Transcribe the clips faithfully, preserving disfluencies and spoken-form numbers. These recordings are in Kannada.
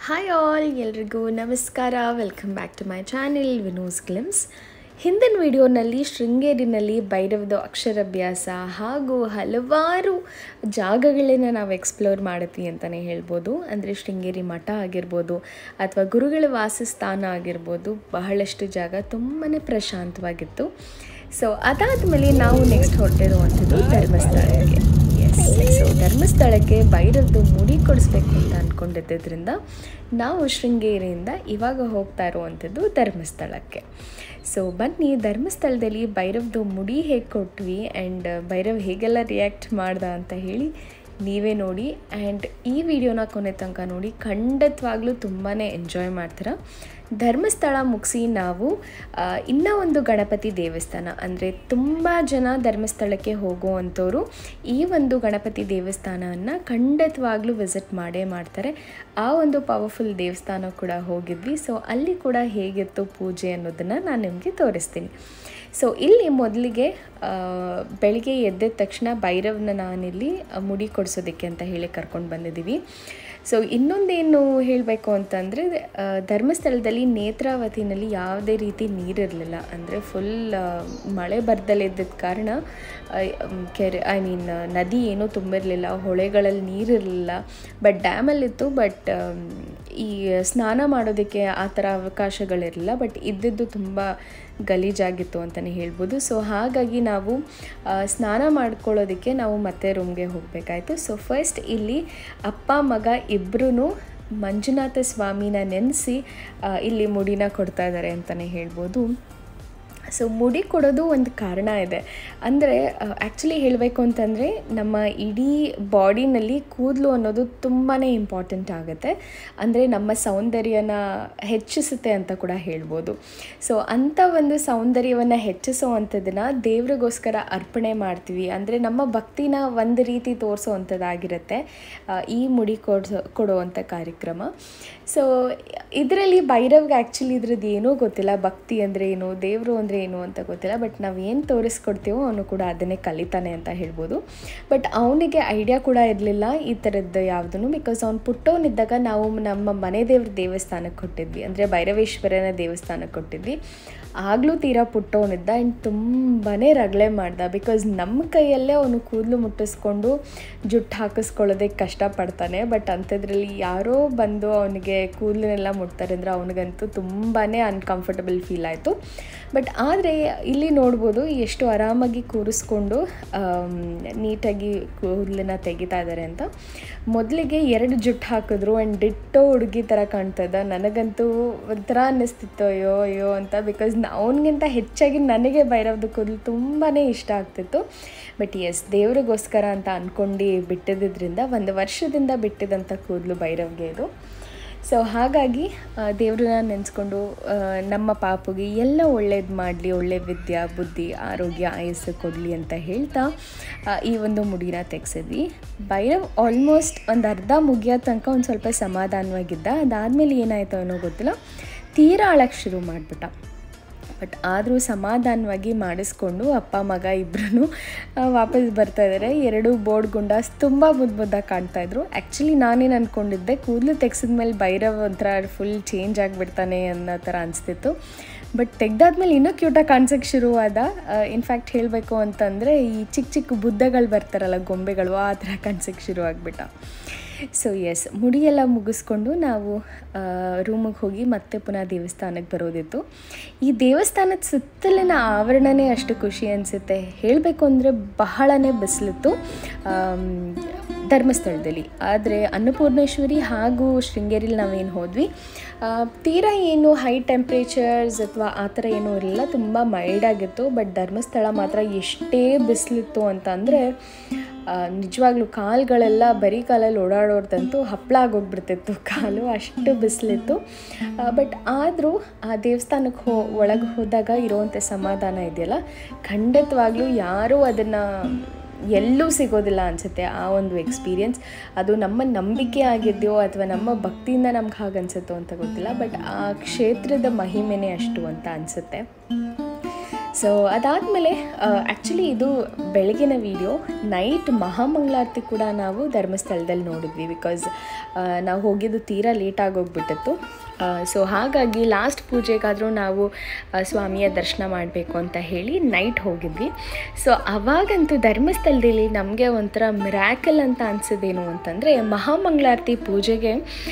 ಹಾಯ್ ಆಲ್, ಎಲ್ರಿಗೂ ನಮಸ್ಕಾರ. Welcome back to my channel Vino's glimpse. ಹಿಂದಿನ ವಿಡಿಯೋನಲ್ಲಿ ಶೃಂಗೇರಿನಲ್ಲಿ ಭೈರವದ ಅಕ್ಷರಾಭ್ಯಾಸ ಹಾಗೂ ಹಲವಾರು ಜಾಗಗಳನ್ನು ನಾವು ಎಕ್ಸ್ಪ್ಲೋರ್ ಮಾಡಿದ್ವಿ ಅಂತಲೇ ಹೇಳ್ಬೋದು. ಅಂದರೆ ಶೃಂಗೇರಿ ಮಠ ಆಗಿರ್ಬೋದು ಅಥವಾ ಗುರುಗಳ ವಾಸಸ್ಥಾನ ಆಗಿರ್ಬೋದು, ಬಹಳಷ್ಟು ಜಾಗ ತುಂಬಾ ಪ್ರಶಾಂತವಾಗಿತ್ತು. ಸೊ ಅದಾದಮೇಲೆ ನಾವು ನೆಕ್ಸ್ಟ್ ಹೊರಟಿರುವಂಥದ್ದು ಧರ್ಮಸ್ಥಳಕ್ಕೆ. ಎಸ್, ಸೊ ಧರ್ಮಸ್ಥಳಕ್ಕೆ ಭೈರವದು ಮುಡಿ ಕೊಡಿಸ್ಬೇಕು ಅಂತ ಅಂದ್ಕೊಂಡಿದ್ದರಿಂದ ನಾವು ಶೃಂಗೇರಿಯಿಂದ ಇವಾಗ ಹೋಗ್ತಾ ಇರುವಂಥದ್ದು ಧರ್ಮಸ್ಥಳಕ್ಕೆ. ಸೊ ಬನ್ನಿ, ಧರ್ಮಸ್ಥಳದಲ್ಲಿ ಭೈರವದು ಮುಡಿ ಹೇಗೆ ಕೊಟ್ವಿ ಆ್ಯಂಡ್ ಭೈರವ್ ಹೇಗೆಲ್ಲ ರಿಯಾಕ್ಟ್ ಮಾಡ್ದ ಅಂತ ಹೇಳಿ ನೀವೇ ನೋಡಿ. ಆ್ಯಂಡ್ ಈ ವಿಡಿಯೋನ ಕೊನೆ ತನಕ ನೋಡಿ, ಖಂಡಿತವಾಗ್ಲೂ ತುಂಬಾ ಎಂಜಾಯ್ ಮಾಡ್ತೀರ. ಧರ್ಮಸ್ಥಳ ಮುಗಿಸಿ ನಾವು ಇನ್ನೂ ಒಂದು ಗಣಪತಿ ದೇವಸ್ಥಾನ, ಅಂದರೆ ತುಂಬ ಜನ ಧರ್ಮಸ್ಥಳಕ್ಕೆ ಹೋಗುವಂಥವ್ರು ಈ ಒಂದು ಗಣಪತಿ ದೇವಸ್ಥಾನವನ್ನು ಖಂಡಿತವಾಗ್ಲೂ ವಿಸಿಟ್ ಮಾಡೇ ಮಾಡ್ತಾರೆ. ಆ ಒಂದು ಪವರ್ಫುಲ್ ದೇವಸ್ಥಾನ ಕೂಡ ಹೋಗಿದ್ವಿ. ಸೊ ಅಲ್ಲಿ ಕೂಡ ಹೇಗಿತ್ತು ಪೂಜೆ ಅನ್ನೋದನ್ನು ನಾನು ನಿಮಗೆ ತೋರಿಸ್ತೀನಿ. ಸೊ ಇಲ್ಲಿ ಮೊದಲಿಗೆ ಬೆಳಿಗ್ಗೆ ಎದ್ದ ತಕ್ಷಣ ಭೈರವನ ನಾನಿಲ್ಲಿ ಮುಡಿ ಕೊಡಿಸೋದಕ್ಕೆ ಅಂತ ಹೇಳಿ ಕರ್ಕೊಂಡು ಬಂದಿದ್ದೀವಿ. ಸೊ ಇನ್ನೊಂದೇನು ಹೇಳಬೇಕು ಅಂತಂದರೆ, ಧರ್ಮಸ್ಥಳದಲ್ಲಿ ನೇತ್ರಾವತಿನಲ್ಲಿ ಯಾವುದೇ ರೀತಿ ನೀರಿರಲಿಲ್ಲ. ಅಂದರೆ ಫುಲ್ ಮಳೆ ಬರ್ದಲ್ಲಿದ್ದ ಕಾರಣ ಕೆರೆ ಐ ಮೀನ್ ನದಿ ಏನೂ ತುಂಬಿರಲಿಲ್ಲ, ಹೊಳೆಗಳಲ್ಲಿ ನೀರಿರಲಿಲ್ಲ. ಬಟ್ ಡ್ಯಾಮಲ್ಲಿತ್ತು. ಬಟ್ ಈ ಸ್ನಾನ ಮಾಡೋದಕ್ಕೆ ಆ ಥರ ಅವಕಾಶಗಳಿರಲಿಲ್ಲ. ಬಟ್ ಇದ್ದಿದ್ದು ತುಂಬ ಗಲೀಜಾಗಿತ್ತು ಅಂತಲೇ ಹೇಳ್ಬೋದು. ಸೊ ಹಾಗಾಗಿ ನಾವು ಸ್ನಾನ ಮಾಡ್ಕೊಳ್ಳೋದಕ್ಕೆ ನಾವು ಮತ್ತೆ ರೂಮ್ಗೆ ಹೋಗಬೇಕಾಯ್ತು. ಸೊ ಫಸ್ಟ್ ಇಲ್ಲಿ ಅಪ್ಪ ಮಗ ಇಬ್ಬರೂ ಮಂಜುನಾಥ ಸ್ವಾಮಿನ ನೆನೆಸಿ ಇಲ್ಲಿ ಮುಡಿನ ಕೊಡ್ತಾ ಇದ್ದಾರೆ ಅಂತಲೇ ಹೇಳ್ಬೋದು. ಸೊ ಮುಡಿ ಕೊಡೋದು ಒಂದು ಕಾರಣ ಇದೆ. ಅಂದರೆ ಆ್ಯಕ್ಚುಲಿ ಹೇಳಬೇಕು ಅಂತಂದರೆ, ನಮ್ಮ ಇಡೀ ಬಾಡಿನಲ್ಲಿ ಕೂದಲು ಅನ್ನೋದು ತುಂಬಾ ಇಂಪಾರ್ಟೆಂಟ್ ಆಗುತ್ತೆ. ಅಂದರೆ ನಮ್ಮ ಸೌಂದರ್ಯನ ಹೆಚ್ಚಿಸುತ್ತೆ ಅಂತ ಕೂಡ ಹೇಳ್ಬೋದು. ಸೊ ಅಂಥ ಒಂದು ಸೌಂದರ್ಯವನ್ನು ಹೆಚ್ಚಿಸೋ ಅಂಥದ್ದನ್ನು ದೇವ್ರಿಗೋಸ್ಕರ ಅರ್ಪಣೆ ಮಾಡ್ತೀವಿ. ಅಂದರೆ ನಮ್ಮ ಭಕ್ತಿನ ಒಂದು ರೀತಿ ತೋರಿಸೋ ಅಂಥದ್ದಾಗಿರುತ್ತೆ ಈ ಮುಡಿ ಕೊಡ್ಸೋ ಕೊಡುವಂಥ ಕಾರ್ಯಕ್ರಮ. ಸೊ ಇದರಲ್ಲಿ ಭೈರವ್ಗೆ ಆ್ಯಕ್ಚುಲಿ ಇದ್ರದ್ದು ಏನೂ ಗೊತ್ತಿಲ್ಲ, ಭಕ್ತಿ ಅಂದರೆ ಏನು, ದೇವರು ಅಂದರೆ ಏನು ಅಂತ ಗೊತ್ತಿಲ್ಲ. ಬಟ್ ನಾವು ಏನು ತೋರಿಸ್ಕೊಡ್ತೀವೋ ಅವನು ಕೂಡ ಅದನ್ನೇ ಕಲಿತಾನೆ ಅಂತ ಹೇಳ್ಬೋದು. ಬಟ್ ಅವನಿಗೆ ಐಡಿಯಾ ಕೂಡ ಇರಲಿಲ್ಲ ಈ ಥರದ್ದು ಯಾವುದೂ. ಬಿಕಾಸ್ ಅವ್ನು ಪುಟ್ಟವನಿದ್ದಾಗ ನಾವು ನಮ್ಮ ಮನೆ ದೇವ್ರ ದೇವಸ್ಥಾನಕ್ಕೆ ಕೊಟ್ಟಿದ್ವಿ, ಅಂದರೆ ಭೈರವೇಶ್ವರನ ದೇವಸ್ಥಾನಕ್ಕೆ ಕೊಟ್ಟಿದ್ವಿ. ಆಗಲೂ ತೀರಾ ಪುಟ್ಟವನಿದ್ದ ಆ್ಯಂಡ್ ತುಂಬಾ ರಗಳೆ ಮಾಡ್ದ. ಬಿಕಾಸ್ ನಮ್ಮ ಕೈಯಲ್ಲೇ ಅವನು ಕೂದಲು ಮುಟ್ಟಿಸ್ಕೊಂಡು ಜುಟ್ಟು ಹಾಕಿಸ್ಕೊಳ್ಳೋದಕ್ಕೆ ಕಷ್ಟಪಡ್ತಾನೆ. ಬಟ್ ಅಂಥದ್ರಲ್ಲಿ ಯಾರೋ ಬಂದು ಅವನಿಗೆ ಕೂದಲನ್ನೆಲ್ಲ ಮುಟ್ತಾರೆ ಅಂದರೆ ಅವನಿಗಂತೂ ತುಂಬಾ ಅನ್ಕಂಫರ್ಟಬಲ್ ಫೀಲ್ ಆಯಿತು. ಬಟ್ ಆದರೆ ಇಲ್ಲಿ ನೋಡ್ಬೋದು ಎಷ್ಟು ಆರಾಮಾಗಿ ಕೂರಿಸ್ಕೊಂಡು ನೀಟಾಗಿ ಕೂದಲನ್ನ ತೆಗಿತಾ ಇದ್ದಾರೆ ಅಂತ. ಮೊದಲಿಗೆ ಎರಡು ಜುಟ್ಟು ಹಾಕಿದ್ರು ಆ್ಯಂಡ್ ಡಿಟ್ಟೋ ಹುಡುಗಿ ಥರ ಕಾಣ್ತದ. ನನಗಂತೂ ಒಂಥರ ಅನ್ನಿಸ್ತಿತ್ತು ಅಯ್ಯೋ ಅಯ್ಯೋ ಅಂತ. ಬಿಕಾಸ್ ಅವನಿಗಿಂತ ಹೆಚ್ಚಾಗಿ ನನಗೆ ಭೈರವದ ಕೂದಲು ತುಂಬಾ ಇಷ್ಟ ಆಗ್ತಿತ್ತು. ಬಟ್ ಎಸ್, ದೇವ್ರಿಗೋಸ್ಕರ ಅಂತ ಅಂದ್ಕೊಂಡು ಬಿಟ್ಟಿದ್ದರಿಂದ ಒಂದು ವರ್ಷದಿಂದ ಬಿಟ್ಟಿದ್ದಂಥ ಕೂದಲು ಭೈರವ್ಗೆ ಇದು. ಸೊ ಹಾಗಾಗಿ ದೇವ್ರನ್ನ ನೆನೆಸ್ಕೊಂಡು ನಮ್ಮ ಪಾಪುಗೆ ಎಲ್ಲ ಒಳ್ಳೇದು ಮಾಡಲಿ, ಒಳ್ಳೆ ವಿದ್ಯೆ ಬುದ್ಧಿ ಆರೋಗ್ಯ ಆಯಸ್ಸು ಕೊಡಲಿ ಅಂತ ಹೇಳ್ತಾ ಈ ಒಂದು ಮುಡಿನ ತೆಗೆಸಿದ್ವಿ. ಭೈರವ್ ಆಲ್ಮೋಸ್ಟ್ ಒಂದು ಅರ್ಧ ಮುಗಿಯೋ ತನಕ ಒಂದು ಸ್ವಲ್ಪ ಸಮಾಧಾನವಾಗಿದ್ದ. ಅದಾದಮೇಲೆ ಏನಾಯಿತು ಅನ್ನೋ ಗೊತ್ತಿಲ್ಲ, ತೀರಾ ಅಳಕ್ಕೆ ಶುರು ಮಾಡಿಬಿಟ್ಟ. ಬಟ್ ಆದರೂ ಸಮಾಧಾನವಾಗಿ ಮಾಡಿಸ್ಕೊಂಡು ಅಪ್ಪ ಮಗ ಇಬ್ಬರೂ ವಾಪಸ್ ಬರ್ತಾಯಿದ್ದಾರೆ. ಎರಡು ಬೋರ್ಡ್ ಗುಂಡಾಸ್ ತುಂಬ ಮುದ್ದು ಮುದ್ದಾಗಿ ಕಾಣ್ತಾಯಿದ್ರು. ಆ್ಯಕ್ಚುಲಿ ನಾನೇನು ಅಂದ್ಕೊಂಡಿದ್ದೆ, ಕೂದಲು ತೆಗ್ಸಿದ್ಮೇಲೆ ಭೈರವ್ ಒಂಥರ ಫುಲ್ ಚೇಂಜ್ ಆಗಿಬಿಡ್ತಾನೆ ಅನ್ನೋ ಥರ ಅನಿಸ್ತಿತ್ತು. ಬಟ್ ತೆಗ್ದಾದ್ಮೇಲೆ ಇನ್ನೂ ಕ್ಯೂಟಾಗಿ ಕಾಣಿಸೋಕ್ಕೆ ಶುರುವಾದ. ಇನ್ಫ್ಯಾಕ್ಟ್ ಹೇಳಬೇಕು ಅಂತಂದರೆ, ಈ ಚಿಕ್ಕ ಚಿಕ್ಕ ಬುದ್ಧಗಳು ಬರ್ತಾರಲ್ಲ, ಗೊಂಬೆಗಳು, ಆ ಥರ ಕಾಣಿಸೋಕ್ಕೆ ಶುರು ಆಗಿಬಿಟ್ಟ. ಸೊ ಎಸ್, ಮುಡಿಯೆಲ್ಲ ಮುಗಿಸ್ಕೊಂಡು ನಾವು ರೂಮಿಗೆ ಹೋಗಿ ಮತ್ತೆ ಪುನಃ ದೇವಸ್ಥಾನಕ್ಕೆ ಬರೋದಿತ್ತು. ಈ ದೇವಸ್ಥಾನದ ಸುತ್ತಲಿನ ಆವರಣನೇ ಅಷ್ಟು ಖುಷಿ ಅನಿಸುತ್ತೆ. ಹೇಳಬೇಕು ಅಂದರೆ ಬಹಳನೇ ಬಿಸಿಲಿತ್ತು ಧರ್ಮಸ್ಥಳದಲ್ಲಿ. ಆದರೆ ಅನ್ನಪೂರ್ಣೇಶ್ವರಿ ಹಾಗೂ ಶೃಂಗೇರಿಲಿ ನಾವೇನು ಹೋದ್ವಿ, ತೀರಾ ಏನು ಹೈ ಟೆಂಪ್ರೇಚರ್ಸ್ ಅಥವಾ ಆ ಥರ ಏನೂ ಇರಲಿಲ್ಲ, ತುಂಬ ಮೈಲ್ಡಾಗಿತ್ತು. ಬಟ್ ಧರ್ಮಸ್ಥಳ ಮಾತ್ರ ಎಷ್ಟೇ ಬಿಸಿಲಿತ್ತು ಅಂತ ಅಂದರೆ ನಿಜವಾಗ್ಲೂ ಕಾಲುಗಳೆಲ್ಲ ಬರೀ ಕಾಲಲ್ಲಿ ಓಡಾಡೋರ್ದಂತೂ ಹಪ್ಪಳ ಆಗೋಗ್ಬಿಡ್ತಿತ್ತು ಕಾಲು, ಅಷ್ಟು ಬಿಸಿಲಿತ್ತು. ಬಟ್ ಆದರೂ ಆ ದೇವಸ್ಥಾನಕ್ಕೆ ಹೋ ಒಳಗೆ ಹೋದಾಗ ಇರೋವಂಥ ಸಮಾಧಾನ ಇದೆಯಲ್ಲ, ಖಂಡಿತವಾಗ್ಲೂ ಯಾರೂ ಅದನ್ನು ಎಲ್ಲೂ ಸಿಗೋದಿಲ್ಲ ಅನಿಸುತ್ತೆ. ಆ ಒಂದು ಎಕ್ಸ್ಪೀರಿಯೆನ್ಸ್ ಅದು ನಮ್ಮ ನಂಬಿಕೆ ಆಗಿದೆಯೋ ಅಥವಾ ನಮ್ಮ ಭಕ್ತಿಯಿಂದ ನಮ್ಗೆ ಹಾಗೆ ಅನಿಸುತ್ತೋ ಅಂತ ಗೊತ್ತಿಲ್ಲ. ಬಟ್ ಆ ಕ್ಷೇತ್ರದ ಮಹಿಮೆನೇ ಅಷ್ಟು ಅಂತ ಅನಿಸುತ್ತೆ. ಸೊ ಅದಾದಮೇಲೆ ಆ್ಯಕ್ಚುಲಿ ಇದು ಬೆಳಗಿನ ವಿಡಿಯೋ. ನೈಟ್ ಮಹಾಮಂಗಳಾರತಿ ಕೂಡ ನಾವು ಧರ್ಮಸ್ಥಳದಲ್ಲಿ ನೋಡಿದ್ವಿ, ಬಿಕಾಸ್ ನಾವು ಹೋಗಿದ್ದು ತೀರಾ ಲೇಟಾಗಿ ಹೋಗ್ಬಿಟ್ಟಿತ್ತು. ಸೊ ಹಾಗಾಗಿ ಲಾಸ್ಟ್ ಪೂಜೆಗಾದರೂ ನಾವು ಸ್ವಾಮಿಯ ದರ್ಶನ ಮಾಡಬೇಕು ಅಂತ ಹೇಳಿ ನೈಟ್ ಹೋಗಿದ್ವಿ. ಸೊ ಅವಾಗಂತೂ ಧರ್ಮಸ್ಥಳದಲ್ಲಿ ನಮಗೆ ಒಂಥರ ಮಿರಾಕಲ್ ಅಂತ ಅನಿಸೋದೇನು ಅಂತಂದರೆ, ಮಹಾಮಂಗಳಾರತಿ ಪೂಜೆಗೆ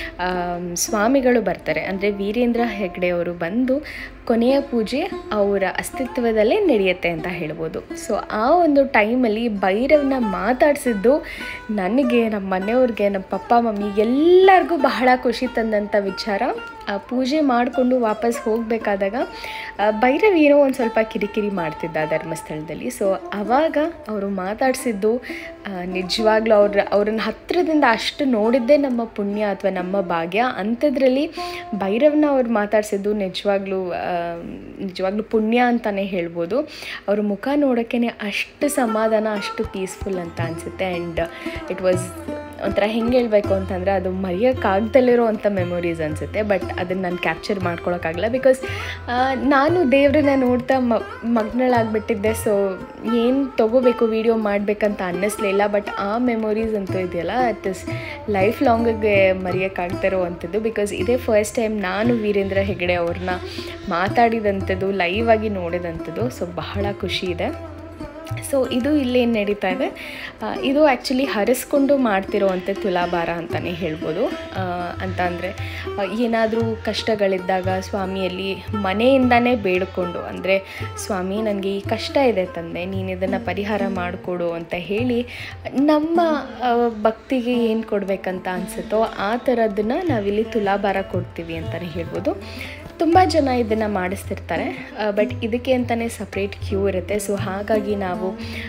ಸ್ವಾಮಿಗಳು ಬರ್ತಾರೆ. ಅಂದರೆ ವೀರೇಂದ್ರ ಹೆಗ್ಡೆ ಅವರು ಬಂದು ಕೊನೆಯ ಪೂಜೆ ಅವರ ಅಸ್ತಿತ್ವದಲ್ಲೇ ನಡೆಯುತ್ತೆ ಅಂತ ಹೇಳ್ಬೋದು. ಸೊ ಆ ಒಂದು ಟೈಮಲ್ಲಿ ಭೈರವ್ನ ಮಾತಾಡಿಸಿದ್ದು ನನಗೆ, ನಮ್ಮ ಮನೆಯವ್ರಿಗೆ, ನಮ್ಮ ಪಪ್ಪ ಮಮ್ಮಿ ಎಲ್ಲರಿಗೂ ಬಹಳ ಖುಷಿ ತಂದಂಥ ವಿಚಾರ. ಪೂಜೆ ಮಾಡಿಕೊಂಡು ವಾಪಸ್ ಹೋಗಬೇಕಾದಾಗ ಭೈರವ್ ಏನೋ ಒಂದು ಸ್ವಲ್ಪ ಕಿರಿಕಿರಿ ಮಾಡ್ತಿದ್ದ ಧರ್ಮಸ್ಥಳದಲ್ಲಿ. ಸೊ ಆವಾಗ ಅವರು ಮಾತಾಡಿಸಿದ್ದು ನಿಜವಾಗ್ಲೂ ಅವ್ರ ಅವ್ರನ್ನ ಹತ್ತಿರದಿಂದ ಅಷ್ಟು ನೋಡಿದ್ದೇ ನಮ್ಮ ಪುಣ್ಯ ಅಥವಾ ನಮ್ಮ ಭಾಗ್ಯ. ಅಂಥದ್ರಲ್ಲಿ ಭೈರವ್ನ ಅವ್ರು ಮಾತಾಡಿಸಿದ್ದು ನಿಜವಾಗ್ಲೂ ನಿಜವಾಗ್ಲೂ ಪುಣ್ಯ ಅಂತಲೇ ಹೇಳ್ಬೋದು. ಅವ್ರ ಮುಖ ನೋಡೋಕ್ಕೇ ಅಷ್ಟು ಸಮಾಧಾನ, ಅಷ್ಟು ಪೀಸ್ಫುಲ್ ಅಂತ ಅನಿಸುತ್ತೆ. ಆ್ಯಂಡ್ ಇಟ್ ವಾಸ್ ಒಂಥರ ಹೆಂಗೆ ಹೇಳಬೇಕು ಅಂತಂದರೆ, ಅದು ಮರೆಯೋಕ್ಕಾಗ್ದಲ್ಲಿರೋ ಅಂಥ ಮೆಮೊರೀಸ್ ಅನಿಸುತ್ತೆ. ಬಟ್ ಅದನ್ನು ನಾನು ಕ್ಯಾಪ್ಚರ್ ಮಾಡ್ಕೊಳಕ್ಕಾಗಲ್ಲ, ಬಿಕಾಸ್ ನಾನು ದೇವ್ರನ್ನ ನೋಡ್ತಾ ಮ ಮಗ್ನಳಾಗ್ಬಿಟ್ಟಿದ್ದೆ. ಸೊ ಏನು ತೊಗೋಬೇಕು ವೀಡಿಯೋ ಮಾಡಬೇಕಂತ ಅನ್ನಿಸ್ಲಿಲ್ಲ. ಬಟ್ ಆ ಮೆಮೊರೀಸ್ ಅಂತೂ ಇದೆಯಲ್ಲ, ಇಟ್ ಇಸ್ ಲೈಫ್ ಲಾಂಗಿಗೆ ಮರೆಯೋಕ್ಕಾಗ್ತಿರೋ ಅಂಥದ್ದು. ಬಿಕಾಸ್ ಇದೇ ಫಸ್ಟ್ ಟೈಮ್ ನಾನು ವೀರೇಂದ್ರ ಹೆಗ್ಡೆ ಅವ್ರನ್ನ ಮಾತಾಡಿದಂಥದ್ದು, ಲೈವ್ ಆಗಿ ನೋಡಿದಂಥದ್ದು. ಸೊ ಬಹಳ ಖುಷಿ ಇದೆ. ಸೊ ಇದು ಇಲ್ಲೇನು ನಡೀತಾ ಇದೆ, ಇದು ಆ್ಯಕ್ಚುಲಿ ಹರಿಸ್ಕೊಂಡು ಮಾಡ್ತಿರೋವಂಥ ತುಲಾಭಾರ ಅಂತಲೇ ಹೇಳ್ಬೋದು. ಅಂತ ಅಂದರೆ ಏನಾದರೂ ಕಷ್ಟಗಳಿದ್ದಾಗ ಸ್ವಾಮಿಯಲ್ಲಿ ಮನೆಯಿಂದನೇ ಬೇಡಿಕೊಂಡು, ಅಂದರೆ ಸ್ವಾಮಿ ನನಗೆ ಈ ಕಷ್ಟ ಇದೆ ತಂದೆ, ನೀನು ಇದನ್ನು ಪರಿಹಾರ ಮಾಡಿಕೊಡು ಅಂತ ಹೇಳಿ ನಮ್ಮ ಭಕ್ತಿಗೆ ಏನು ಕೊಡಬೇಕಂತ ಅನಿಸುತ್ತೋ ಆ ಥರದನ್ನು ನಾವಿಲ್ಲಿ ತುಲಾಭಾರ ಕೊಡ್ತೀವಿ ಅಂತಲೇ ಹೇಳ್ಬೋದು. ತುಂಬ ಜನ ಇದನ್ನು ಮಾಡಿಸ್ತಿರ್ತಾರೆ, ಬಟ್ ಇದಕ್ಕೆ ಅಂತಲೇ ಸಪ್ರೇಟ್ ಕ್ಯೂ ಇರುತ್ತೆ. ಸೊ ಹಾಗಾಗಿ ನಾವು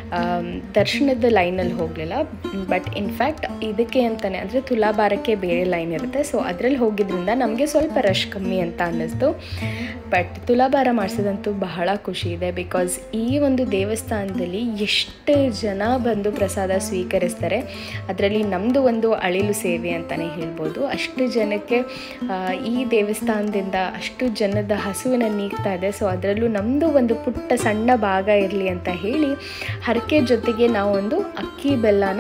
ದರ್ಶನದ ಲೈನಲ್ಲಿ ಹೋಗಲಿಲ್ಲ. ಬಟ್ ಇನ್ಫ್ಯಾಕ್ಟ್ ಇದಕ್ಕೆ ಅಂತಲೇ, ಅಂದರೆ ತುಲಾಭಾರಕ್ಕೆ ಬೇರೆ ಲೈನ್ ಇರುತ್ತೆ. ಸೊ ಅದರಲ್ಲಿ ಹೋಗಿದ್ರಿಂದ ನಮಗೆ ಸ್ವಲ್ಪ ರಶ್ ಕಮ್ಮಿ ಅಂತ ಅನ್ನಿಸ್ತು. ಬಟ್ ತುಲಾಭಾರ ಮಾಡಿಸೋದಂತೂ ಬಹಳ ಖುಷಿ ಇದೆ. ಬಿಕಾಸ್ ಈ ಒಂದು ದೇವಸ್ಥಾನದಲ್ಲಿ ಎಷ್ಟು ಜನ ಬಂದು ಪ್ರಸಾದ ಸ್ವೀಕರಿಸ್ತಾರೆ. ಅದರಲ್ಲಿ ನಮ್ಮದು ಒಂದು ಅಳಿಲು ಸೇವೆ ಅಂತಲೇ ಹೇಳ್ಬೋದು. ಅಷ್ಟು ಜನಕ್ಕೆ ಈ ದೇವಸ್ಥಾನದಿಂದ ಅಷ್ಟು ಜನದ ಹಸುವಿನ ನೀಗ್ತಾ ಇದೆ. ಸೊ ಅದರಲ್ಲೂ ನಮ್ಮದು ಒಂದು ಪುಟ್ಟ ಸಣ್ಣ ಭಾಗ ಇರಲಿ ಅಂತ ಹೇಳಿ ಹರಕೆ ಜೊತೆಗೆ ನಾವೊಂದು ಅಕ್ಕಿ ಬೆಲ್ಲನ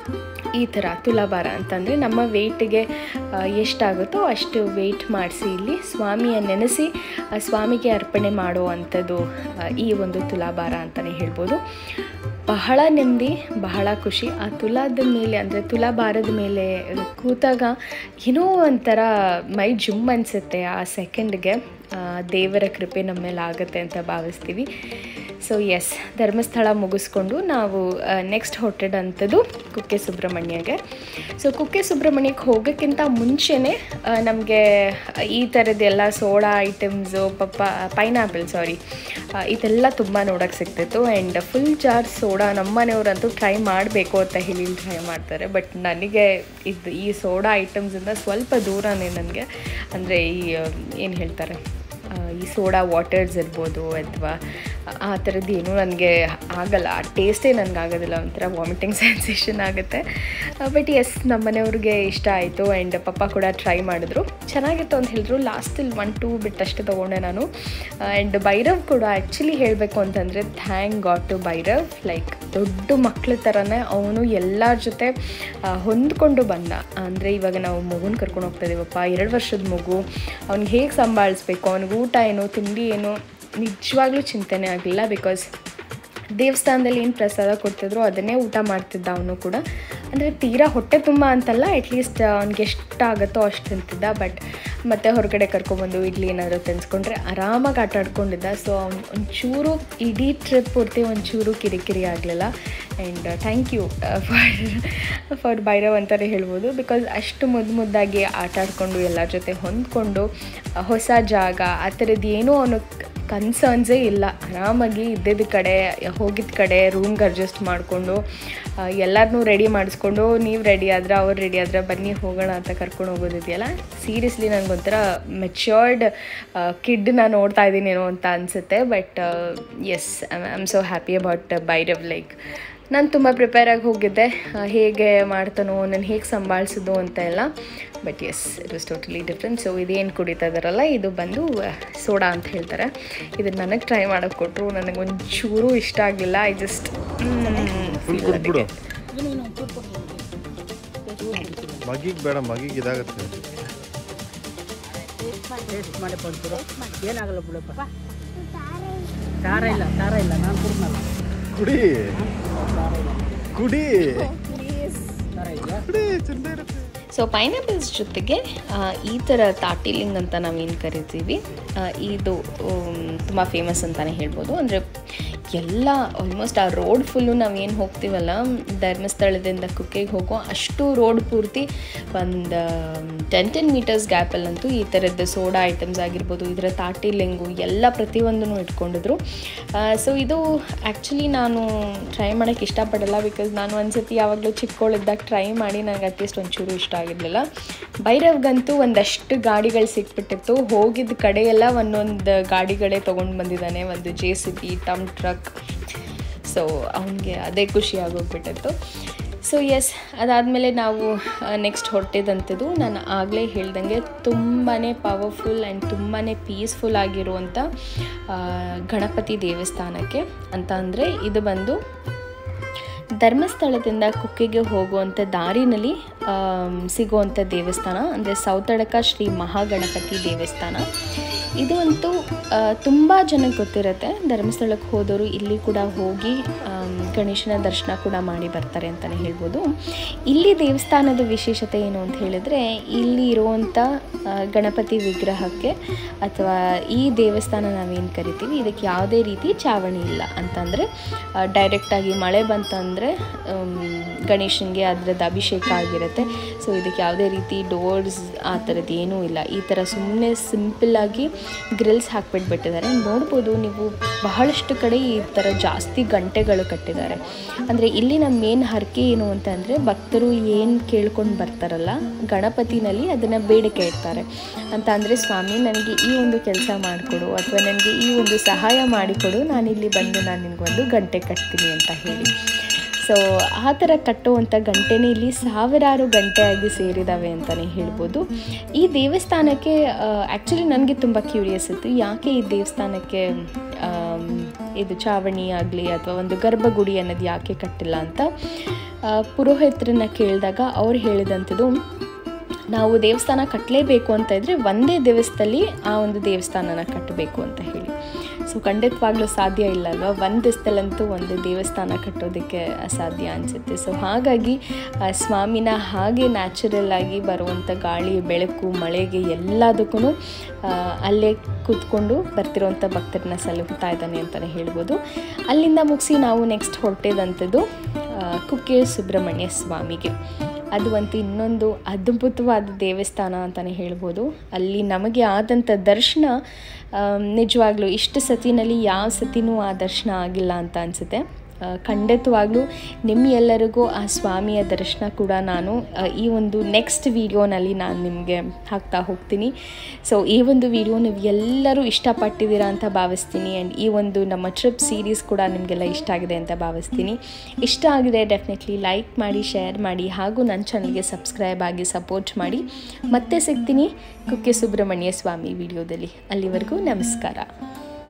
ಈ ಥರ ತುಲಾಭಾರ ಅಂತಂದರೆ ನಮ್ಮ ವೆಯ್ಟಿಗೆ ಎಷ್ಟಾಗುತ್ತೋ ಅಷ್ಟು ವೆಯ್ಟ್ ಮಾಡಿಸಿ ಇಲ್ಲಿ ಸ್ವಾಮಿಯ ನೆನೆಸಿ ಸ್ವಾಮಿಗೆ ಅರ್ಪಣೆ ಮಾಡುವಂಥದ್ದು ಈ ಒಂದು ತುಲಾಭಾರ ಅಂತಲೇ ಹೇಳ್ಬೋದು. ಬಹಳ ನೆಮ್ಮದಿ, ಬಹಳ ಖುಷಿ. ಆ ತುಲಾದ ಮೇಲೆ, ಅಂದರೆ ತುಲಾಭಾರದ ಮೇಲೆ ಕೂತಾಗ ಏನೋ ಒಂಥರ ಮೈ ಜುಮ್ ಅನಿಸುತ್ತೆ. ಆ ಸೆಕೆಂಡ್ಗೆ ದೇವರ ಕೃಪೆ ನಮ್ಮ ಮೇಲೆ ಆಗುತ್ತೆ ಅಂತ ಭಾವಿಸ್ತೀವಿ. ಸೊ ಎಸ್, ಧರ್ಮಸ್ಥಳ ಮುಗಿಸ್ಕೊಂಡು ನಾವು ನೆಕ್ಸ್ಟ್ ಹೊರಟಿದಂಥದ್ದು ಕುಕ್ಕೆ ಸುಬ್ರಹ್ಮಣ್ಯಗೆ. ಸೊ ಕುಕ್ಕೆ ಸುಬ್ರಹ್ಮಣ್ಯಕ್ಕೆ ಹೋಗೋಕ್ಕಿಂತ ಮುಂಚೆನೇ ನಮಗೆ ಈ ಥರದ್ದೆಲ್ಲ ಸೋಡಾ ಐಟಮ್ಸು, ಪಪ್ಪ ಪೈನಾಪಲ್ ಸಾರಿ ಇದೆಲ್ಲ ತುಂಬ ನೋಡೋಕ್ಕೆ ಸಿಗ್ತಿತ್ತು. ಆ್ಯಂಡ್ ಫುಲ್ ಜಾರ್ ಸೋಡಾ ನಮ್ಮ ಮನೆಯವರಂತೂ ಟ್ರೈ ಮಾಡಬೇಕು ಅಂತ ಹೇಳಿ ಟ್ರೈ ಮಾಡ್ತಾರೆ. ಬಟ್ ನನಗೆ ಇದು ಈ ಸೋಡಾ ಐಟಮ್ಸಿಂದ ಸ್ವಲ್ಪ ದೂರನೇ ನನಗೆ. ಅಂದರೆ ಈ ಏನು ಹೇಳ್ತಾರೆ, ಈ ಸೋಡಾ ವಾಟರ್ಸ್ ಇರ್ಬೋದು ಅಥವಾ ಆ ಥರದ್ದು ಏನೂ ನನಗೆ ಆಗಲ್ಲ. ಆ ಟೇಸ್ಟೇ ನನಗೆ ಆಗೋದಿಲ್ಲ, ಒಂಥರ ವಾಮಿಟಿಂಗ್ ಸೆನ್ಸೇಷನ್ ಆಗುತ್ತೆ. ಬಟ್ ಎಸ್, ನಮ್ಮ ಮನೆಯವ್ರಿಗೆ ಇಷ್ಟ ಆಯಿತು. ಆ್ಯಂಡ್ ಪಪ್ಪ ಕೂಡ ಟ್ರೈ ಮಾಡಿದ್ರು, ಚೆನ್ನಾಗಿತ್ತು ಅಂತ ಹೇಳಿದ್ರು. ಲಾಸ್ಟಲ್ಲಿ ಒನ್ ಟೂ ಬಿಟ್ಟಷ್ಟೇ ತೊಗೊಂಡೆ ನಾನು. ಆ್ಯಂಡ್ ಭೈರವ್ ಕೂಡ ಆ್ಯಕ್ಚುಲಿ ಹೇಳಬೇಕು ಅಂತಂದರೆ thank god to Bhairav. Like ದೊಡ್ಡ ಮಕ್ಳ ಥರನೇ ಅವನು ಎಲ್ಲರ ಜೊತೆ ಹೊಂದ್ಕೊಂಡು ಬಂದ. ಅಂದರೆ ಇವಾಗ ನಾವು ಮಗುನ ಕರ್ಕೊಂಡು ಹೋಗ್ತಾ ಇದ್ದೀವಪ್ಪ, ಎರಡು ವರ್ಷದ ಮಗು, ಅವ್ನಿಗೆ ಹೇಗೆ ಸಂಭಾಳಿಸ್ಬೇಕು, ಅವ್ನಿಗೆ ಊಟ ಏನು ತಿಂಡಿ ಏನು ನಿಜವಾಗ್ಲೂ ಚಿಂತನೆ ಆಗಲಿಲ್ಲ. ಬಿಕಾಸ್ ದೇವಸ್ಥಾನದಲ್ಲಿ ಏನು ಪ್ರಸಾದ ಕೊಡ್ತಿದ್ರು ಅದನ್ನೇ ಊಟ ಮಾಡ್ತಿದ್ದ ಅವನು ಕೂಡ. ಅಂದರೆ ತೀರಾ ಹೊಟ್ಟೆ ತುಂಬ ಅಂತಲ್ಲ, ಅಟ್ಲೀಸ್ಟ್ ಅವ್ನಿಗೆ ಎಷ್ಟಾಗುತ್ತೋ ಅಷ್ಟು ತಿಂತಿದ್ದ. ಬಟ್ ಮತ್ತು ಹೊರಗಡೆ ಕರ್ಕೊಬಂದು ಇಡ್ಲಿ ಏನಾದರೂ ತಿನ್ಸ್ಕೊಂಡ್ರೆ ಆರಾಮಾಗಿ ಆಟ ಆಡ್ಕೊಂಡಿದ್ದ. ಸೊ ಅವ್ನು ಒಂಚೂರು ಇಡೀ ಟ್ರಿಪ್ ಪೂರ್ತಿ ಒಂಚೂರು ಕಿರಿಕಿರಿ ಆಗಲಿಲ್ಲ. And thank you for for Bhairav ಅಂತಲೇ ಹೇಳ್ಬೋದು. ಬಿಕಾಸ್ ಅಷ್ಟು ಮುದ್ದು ಮುದ್ದಾಗಿ ಆಟ ಆಡಿಕೊಂಡು ಎಲ್ಲರ ಜೊತೆ ಹೊಂದ್ಕೊಂಡು ಹೊಸ ಜಾಗ ಆ ಥರದ್ದು ಏನೂ ಅವನು ಕನ್ಸರ್ನ್ಸೇ ಇಲ್ಲ. ಆರಾಮಾಗಿ ಇದ್ದಿದ್ದ ಕಡೆ ಹೋಗಿದ್ದ ಕಡೆ ರೂಮ್ಗೆ ಅಡ್ಜಸ್ಟ್ ಮಾಡಿಕೊಂಡು ಎಲ್ಲರನ್ನೂ ರೆಡಿ ಮಾಡಿಸ್ಕೊಂಡು, ನೀವು ರೆಡಿ ಆದ್ರೆ ಅವ್ರು ರೆಡಿ ಆದ್ರೆ ಬನ್ನಿ ಹೋಗೋಣ ಅಂತ ಕರ್ಕೊಂಡು ಹೋಗೋದಿದೆಯಲ್ಲ, ಸೀರಿಯಸ್ಲಿ ನನಗೊಂಥರ ಮೆಚ್ಯೂರ್ಡ್ ಕಿಡ್ನ ನೋಡ್ತಾ ಇದ್ದೀನೇನೋ ಅಂತ ಅನಿಸುತ್ತೆ. But yes, I am so happy about Bhairav. Like ನಾನು ತುಂಬ ಪ್ರಿಪೇರಾಗಿ ಹೋಗಿದ್ದೆ ಹೇಗೆ ಮಾಡ್ತಾನೋ ನಾನು ಹೇಗೆ ಸಂಭಾಳಿಸೋದು ಅಂತ ಎಲ್ಲ. But yes it was totally different. So ಇದೇನು ಕುಡಿತಾ ಇದ್ದಾರಲ್ಲ ಇದು ಬಂದು ಸೋಡಾ ಅಂತ ಹೇಳ್ತಾರೆ. ಇದನ್ನು ನನಗೆ ಟ್ರೈ ಮಾಡೋಕ್ಕೆ ಕೊಟ್ಟರು, ನನಗೊಂಚೂರು ಇಷ್ಟ ಆಗಲಿಲ್ಲ. ಐ ಜಸ್ಟ್ ಮಗಿಗೆ ಬೇಡ, ಮಗಿಗೆ ಇದಾಗುತ್ತೆ. ಏನಾಗಲ್ಲ ಬಿಡಪ್ಪ, ಖಾರ ಇಲ್ಲ ಖಾರ ಇಲ್ಲ ನಾನು ಕುಡ್ನಲ್ಲ. ಕುಡಿ ಕುಡಿ ಕುಡಿ ಚಂದ ಇರುತ್ತೆ. ಸೊ ಪೈನಾಪಲ್ಸ್ ಜೊತೆಗೆ ಈ ಥರ ತಾಟಿಲಿಂಗ್ ಅಂತ ನಾವೇನು ಕರಿತೀವಿ, ಇದು ತುಂಬ ಫೇಮಸ್ ಅಂತಲೇ ಹೇಳ್ಬೋದು. ಅಂದರೆ ಎಲ್ಲ ಆಲ್ಮೋಸ್ಟ್ ಆ ರೋಡ್ ಫುಲ್ಲು ನಾವೇನು ಹೋಗ್ತೀವಲ್ಲ ಧರ್ಮಸ್ಥಳದಿಂದ ಕುಕ್ಕೆಗೆ ಹೋಗೋ ಅಷ್ಟು ರೋಡ್ ಪೂರ್ತಿ ಒಂದು ಟೆನ್ ಟೆನ್ ಮೀಟರ್ಸ್ ಗ್ಯಾಪಲ್ಲಂತೂ ಈ ಥರದ್ದು ಸೋಡಾ ಐಟಮ್ಸ್ ಆಗಿರ್ಬೋದು, ಇದರ ತಾಟಿಲಿಂಗು ಎಲ್ಲ ಪ್ರತಿಯೊಂದನ್ನು ಇಟ್ಕೊಂಡಿದ್ರು. ಸೊ ಇದು ಆ್ಯಕ್ಚುಲಿ ನಾನು ಟ್ರೈ ಮಾಡೋಕ್ಕೆ ಇಷ್ಟಪಡಲ್ಲ, ಬಿಕಾಸ್ ನಾನು ಒಂದು ಸತಿ ಯಾವಾಗಲೂ ಚಿಕ್ಕವಳಿದ್ದಾಗ ಟ್ರೈ ಮಾಡಿ ನನಗೆ ಅಟ್ಲೀಸ್ಟ್ ಒಂಚೂರು ಇಷ್ಟ ಆಗಿರಲಿಲ್ಲ. ಭೈರವ್ಗಂತೂ ಒಂದಷ್ಟು ಗಾಡಿಗಳು ಸಿಕ್ಬಿಟ್ಟಿತ್ತು, ಹೋಗಿದ್ದ ಕಡೆಯೆಲ್ಲ ಒಂದೊಂದು ಗಾಡಿಗಳೇ ತೊಗೊಂಡು ಬಂದಿದ್ದಾನೆ, ಒಂದು ಜೆ ಸಿ ಬಿ, ಟಮ್ ಟ್ರಕ್. ಸೊ ಅವನಿಗೆ ಅದೇ ಖುಷಿ ಆಗೋಗ್ಬಿಟ್ಟಿತ್ತು. ಸೊ ಎಸ್, ಅದಾದಮೇಲೆ ನಾವು ನೆಕ್ಸ್ಟ್ ಹೊರಟಿದಂಥದ್ದು ನಾನು ಆಗಲೇ ಹೇಳ್ದಂಗೆ ತುಂಬಾ ಪವರ್ಫುಲ್ ಆ್ಯಂಡ್ ತುಂಬಾ ಪೀಸ್ಫುಲ್ ಆಗಿರುವಂಥ ಗಣಪತಿ ದೇವಸ್ಥಾನಕ್ಕೆ. ಅಂತ ಅಂದರೆ ಇದು ಬಂದು ಧರ್ಮಸ್ಥಳದಿಂದ ಕುಕ್ಕೆಗೆ ಹೋಗುವಂಥ ದಾರಿನಲ್ಲಿ ಸಿಗುವಂಥ ದೇವಸ್ಥಾನ, ಅಂದರೆ ಸೌತಡಕ ಶ್ರೀ ಮಹಾಗಣಪತಿ ದೇವಸ್ಥಾನ. ಇದು ಅಂತೂ ತುಂಬ ಜನಕ್ಕೆ ಗೊತ್ತಿರುತ್ತೆ. ಧರ್ಮಸ್ಥಳಕ್ಕೆ ಹೋದವರು ಇಲ್ಲಿ ಕೂಡ ಹೋಗಿ ಗಣೇಶನ ದರ್ಶನ ಕೂಡ ಮಾಡಿ ಬರ್ತಾರೆ ಅಂತಲೇ ಹೇಳ್ಬೋದು. ಇಲ್ಲಿ ದೇವಸ್ಥಾನದ ವಿಶೇಷತೆ ಏನು ಅಂತ ಹೇಳಿದ್ರೆ, ಇಲ್ಲಿ ಇರುವಂಥ ಗಣಪತಿ ವಿಗ್ರಹಕ್ಕೆ ಅಥವಾ ಈ ದೇವಸ್ಥಾನ ನಾವೇನು ಕರಿತೀವಿ ಇದಕ್ಕೆ ಯಾವುದೇ ರೀತಿ ಚಾವಣಿ ಇಲ್ಲ. ಅಂತಂದರೆ ಡೈರೆಕ್ಟಾಗಿ ಮಳೆ ಬಂತಂದರೆ ಗಣೇಶನಿಗೆ ಅದರದ್ದು ಅಭಿಷೇಕ ಆಗಿರುತ್ತೆ. ಸೊ ಇದಕ್ಕೆ ಯಾವುದೇ ರೀತಿ ಡೋರ್ಸ್ ಆ ಥರದ್ದು ಏನೂ ಇಲ್ಲ. ಈ ಥರ ಸುಮ್ಮನೆ ಸಿಂಪಲ್ಲಾಗಿ ಗ್ರಿಲ್ಸ್ ಹಾಕ್ಬಿಟ್ಬಿಟ್ಟಿದ್ದಾರೆ. ನೋಡ್ಬೋದು ನೀವು ಬಹಳಷ್ಟು ಕಡೆ ಈ ಥರ ಜಾಸ್ತಿ ಗಂಟೆಗಳು ಕಟ್ಟಿದ್ದಾರೆ. ಅಂದರೆ ಇಲ್ಲಿನ ಮೇನ್ ಹರಕೆ ಏನು ಅಂತ ಅಂದರೆ, ಭಕ್ತರು ಏನು ಕೇಳ್ಕೊಂಡು ಬರ್ತಾರಲ್ಲ ಗಣಪತಿನಲ್ಲಿ ಅದನ್ನು ಬೇಡಿಕೆ ಇಡ್ತಾರೆ. ಅಂತ ಅಂದರೆ, ಸ್ವಾಮಿ ನನಗೆ ಈ ಒಂದು ಕೆಲಸ ಮಾಡಿಕೊಡು ಅಥವಾ ನನಗೆ ಈ ಒಂದು ಸಹಾಯ ಮಾಡಿಕೊಡು, ನಾನಿಲ್ಲಿ ಬಂದು ನಾನು ನಿನಗೊಂದು ಗಂಟೆ ಕಟ್ತೀನಿ ಅಂತ ಹೇಳಿ. ಸೊ ಆ ಥರ ಕಟ್ಟುವಂಥ ಗಂಟೆನೇ ಇಲ್ಲಿ ಸಾವಿರಾರು ಗಂಟೆಯಾಗಿ ಸೇರಿದ್ದಾವೆ ಅಂತಲೇ ಹೇಳ್ಬೋದು. ಈ ದೇವಸ್ಥಾನಕ್ಕೆ ಆ್ಯಕ್ಚುಲಿ ನನಗೆ ತುಂಬ ಕ್ಯೂರಿಯಸ್ ಇತ್ತು, ಯಾಕೆ ಈ ದೇವಸ್ಥಾನಕ್ಕೆ ಇದು ಚಾವಣಿ ಆಗಲಿ ಅಥವಾ ಒಂದು ಗರ್ಭಗುಡಿ ಅನ್ನೋದು ಯಾಕೆ ಕಟ್ಟಿಲ್ಲ ಅಂತ ಪುರೋಹಿತರನ್ನ ಕೇಳಿದಾಗ ಅವ್ರು ಹೇಳಿದಂಥದ್ದು, ನಾವು ದೇವಸ್ಥಾನ ಕಟ್ಟಲೇಬೇಕು ಅಂತ ಇದ್ದರೆ ಒಂದೇ ದಿವಸದಲ್ಲಿ ಆ ಒಂದು ದೇವಸ್ಥಾನನ ಕಟ್ಟಬೇಕು ಅಂತ ಹೇಳಿ. ಸೊ ಖಂಡಿತವಾಗ್ಲೂ ಸಾಧ್ಯ ಇಲ್ಲ ಅಲ್ವಾ, ಒಂದು ದಿವಸದಲ್ಲಂತೂ ಒಂದು ದೇವಸ್ಥಾನ ಕಟ್ಟೋದಕ್ಕೆ ಅಸಾಧ್ಯ ಅನಿಸುತ್ತೆ. ಸೊ ಹಾಗಾಗಿ ಸ್ವಾಮಿನ ಹಾಗೆ ನ್ಯಾಚುರಲ್ ಆಗಿ ಬರುವಂಥ ಗಾಳಿ, ಬೆಳಕು, ಮಳೆಗೆ ಎಲ್ಲದಕ್ಕೂ ಅಲ್ಲೇ ಕೂತ್ಕೊಂಡು ಬರ್ತಿರೋವಂಥ ಭಕ್ತರನ್ನ ಸಲಹುತ್ತಾ ಇದ್ದಾನೆ ಅಂತಲೇ ಹೇಳ್ಬೋದು. ಅಲ್ಲಿಂದ ಮುಗಿಸಿ ನಾವು ನೆಕ್ಸ್ಟ್ ಹೊರಟಿದಂಥದ್ದು ಕುಕ್ಕೆ ಸುಬ್ರಹ್ಮಣ್ಯ ಸ್ವಾಮಿಗೆ. ಅದು ಅಂತೂ ಇನ್ನೊಂದು ಅದ್ಭುತವಾದ ದೇವಸ್ಥಾನ ಅಂತಲೇ ಹೇಳ್ಬೋದು. ಅಲ್ಲಿ ನಮಗೆ ಆದಂಥ ದರ್ಶನ ನಿಜವಾಗ್ಲೂ ಇಷ್ಟು ಸತಿನಲ್ಲಿ ಯಾವ ಸತಿನೂ ಆ ದರ್ಶನ ಆಗಿಲ್ಲ ಅಂತ ಅನಿಸುತ್ತೆ. ಖಂಡಿತವಾಗ್ಲೂ ನಿಮ್ಮ ಎಲ್ಲರಿಗೂ ಆ ಸ್ವಾಮಿಯ ದರ್ಶನ ಕೂಡ ನಾನು ಈ ಒಂದು ನೆಕ್ಸ್ಟ್ ವೀಡಿಯೋನಲ್ಲಿ ನಾನು ನಿಮಗೆ ಹಾಕ್ತಾ ಹೋಗ್ತೀನಿ. ಸೊ ಈ ಒಂದು ವಿಡಿಯೋ ನೀವು ಎಲ್ಲರೂ ಇಷ್ಟಪಟ್ಟಿದ್ದೀರಾ ಅಂತ ಭಾವಿಸ್ತೀನಿ. ಆ್ಯಂಡ್ ಈ ಒಂದು ನಮ್ಮ ಟ್ರಿಪ್ ಸೀರೀಸ್ ಕೂಡ ನಿಮಗೆಲ್ಲ ಇಷ್ಟ ಆಗಿದೆ ಅಂತ ಭಾವಿಸ್ತೀನಿ. ಇಷ್ಟ ಆಗಿದೆ ಡೆಫಿನೆಟ್ಲಿ ಲೈಕ್ ಮಾಡಿ, ಶೇರ್ ಮಾಡಿ, ಹಾಗೂ ನನ್ನ ಚಾನಲ್ಗೆ ಸಬ್ಸ್ಕ್ರೈಬ್ ಆಗಿ ಸಪೋರ್ಟ್ ಮಾಡಿ. ಮತ್ತೆ ಸಿಗ್ತೀನಿ ಕುಕ್ಕೆ ಸುಬ್ರಹ್ಮಣ್ಯ ಸ್ವಾಮಿ ವಿಡಿಯೋದಲ್ಲಿ. ಅಲ್ಲಿವರೆಗೂ ನಮಸ್ಕಾರ.